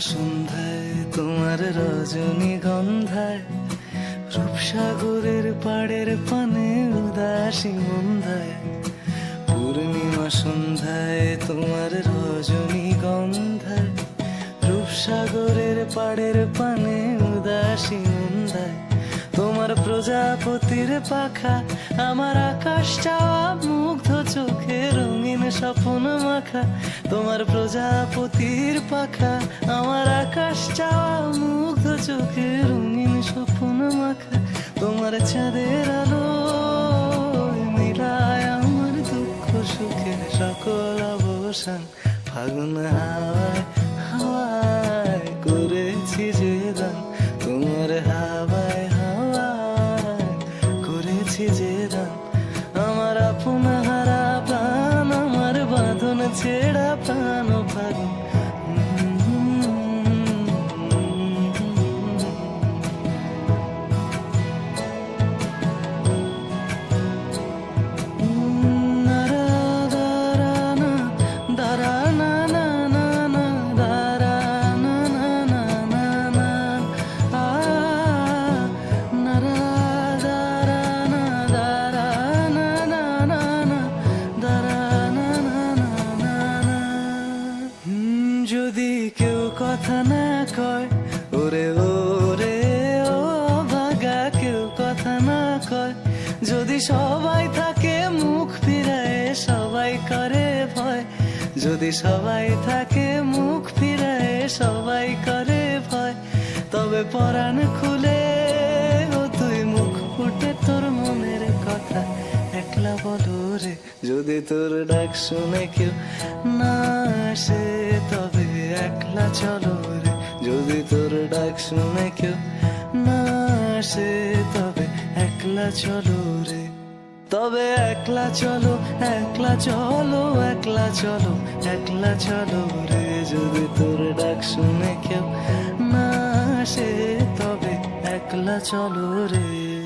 সন্ধ্যায় তোমার রজনীগন্ধায় রূপসাগরের পাড়ের পানে উদাসী মন্দায় পূর্ণিমা সন্ধ্যায় তোমার রজনীগন্ধায় রূপসাগরের পাড়ের পানে উদাসী মন্দায় তোমার প্রজাপতির পাখা আমার আকাশ চাওয়া মুগ্ধ চোখে রঙিন স্বপ্ন মাখা তোমার প্রজাপতির পাখা আমার আকাশ চাওয়া মুগ্ধ চোখে রঙিন স্বপ্ন মাখা তোমার চাঁদের আলো মিলায় আমার দুঃখ সুখের সকল অবসান ফাগুন হাওয়ায় হাওয়ায় করেছি যে দান তোমার হাওয়ায় হাওয়ায় করেছি যে দান আমার আপন হারা প্রাণ আমার বাঁধন ছেড়া প্রাণ ফাগুন যদি কেউ কথা না কয় ওরে ওরে ও ভাগা কেউ কথা না কয় যদি সবাই থাকে মুখ ফিরায় সবাই করে ভয় যদি সবাই থাকে মুখ ফিরায় সবাই করে ভয় তবে পরাণ খুলে ও তুই মুখ ফুটে তোর মনের কথা একলা বলো রে যদি তোর ডাক শুনে কেউ না আসে তবে একলা চলো রে যদি তোর ডাক শুনে কেউ না আসে তবে একলা চলো রে তবে একলা চলো একলা চলো একলা চলো একলা চলো রে যদি তোর ডাক শুনে কেউ না আসে তবে একলা চলো রে।